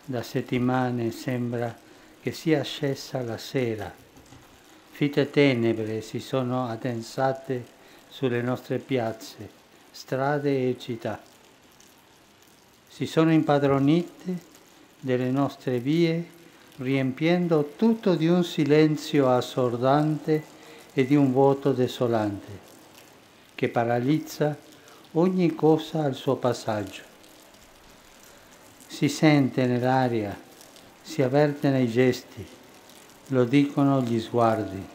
Da settimane sembra che sia scesa la sera. Fitte tenebre si sono addensate sulle nostre piazze, strade e città. Si sono impadronite delle nostre vie, riempiendo tutto di un silenzio assordante e di un vuoto desolante, che paralizza ogni cosa al suo passaggio. Si sente nell'aria, si avverte nei gesti, lo dicono gli sguardi.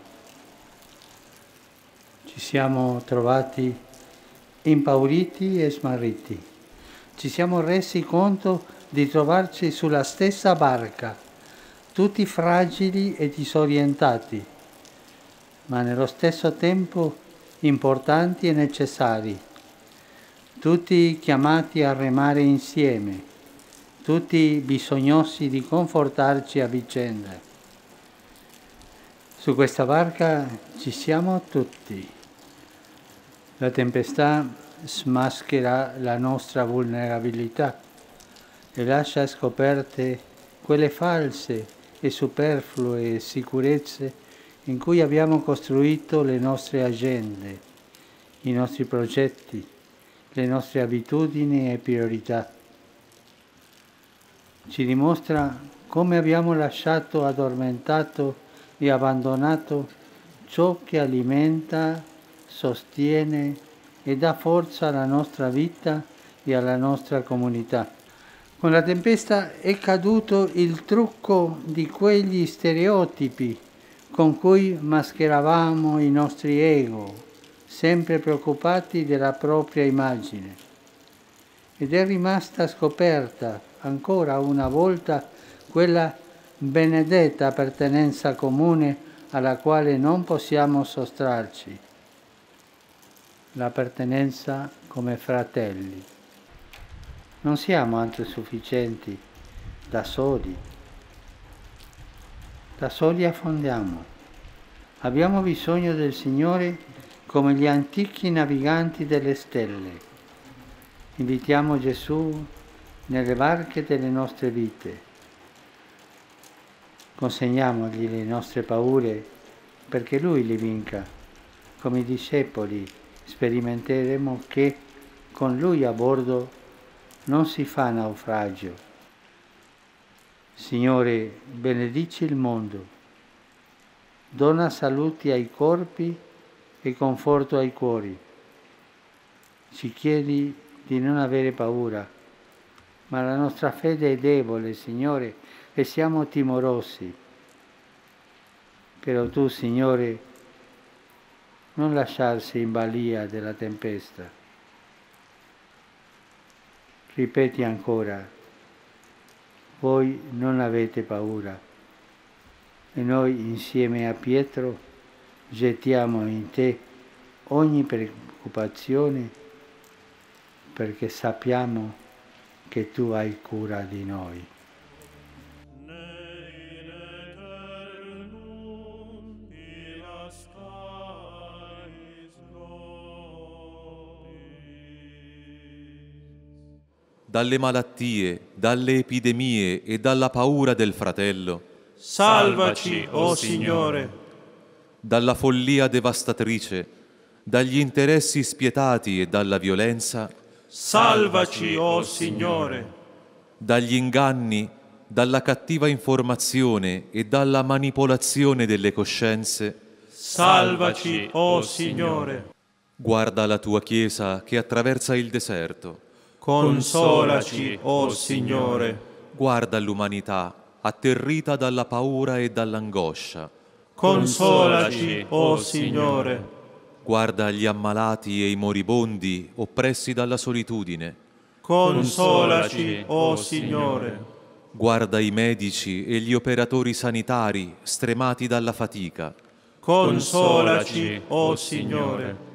Ci siamo trovati impauriti e smarriti. Ci siamo resi conto di trovarci sulla stessa barca, tutti fragili e disorientati, ma nello stesso tempo importanti e necessari, tutti chiamati a remare insieme, tutti bisognosi di confortarci a vicenda. Su questa barca ci siamo tutti. La tempesta smaschera la nostra vulnerabilità e lascia scoperte quelle false e superflue sicurezze in cui abbiamo costruito le nostre agende, i nostri progetti, le nostre abitudini e priorità. Ci dimostra come abbiamo lasciato addormentato e abbandonato ciò che alimenta, sostiene e dà forza alla nostra vita e alla nostra comunità. Con la tempesta è caduto il trucco di quegli stereotipi con cui mascheravamo i nostri ego, sempre preoccupati della propria immagine. Ed è rimasta scoperta ancora una volta quella benedetta appartenenza comune alla quale non possiamo sottrarci, l'appartenenza come fratelli. Non siamo autosufficienti da soli affondiamo. Abbiamo bisogno del Signore come gli antichi naviganti delle stelle. Invitiamo Gesù nelle barche delle nostre vite. Consegniamogli le nostre paure perché Lui le vinca. Come i discepoli sperimenteremo che con Lui a bordo non si fa naufragio. Signore, benedici il mondo, dona saluti ai corpi e conforto ai cuori. Ci chiedi di non avere paura, ma la nostra fede è debole, Signore, e siamo timorosi. Però Tu, Signore, non lasciarsi in balia della tempesta. Ripeti ancora, voi non avete paura. E noi insieme a Pietro gettiamo in Te ogni preoccupazione perché sappiamo che Tu hai cura di noi. Dalle malattie, dalle epidemie e dalla paura del fratello. Salvaci, o Signore. Dalla follia devastatrice, dagli interessi spietati e dalla violenza. Salvaci, o Signore. Dagli inganni, dalla cattiva informazione e dalla manipolazione delle coscienze. Salvaci, o Signore. Guarda la Tua Chiesa che attraversa il deserto. Consolaci, o Signore. Guarda l'umanità atterrita dalla paura e dall'angoscia. Consolaci, o Signore. Guarda gli ammalati e i moribondi oppressi dalla solitudine. Consolaci, o Signore. Guarda i medici e gli operatori sanitari stremati dalla fatica. Consolaci, o Signore.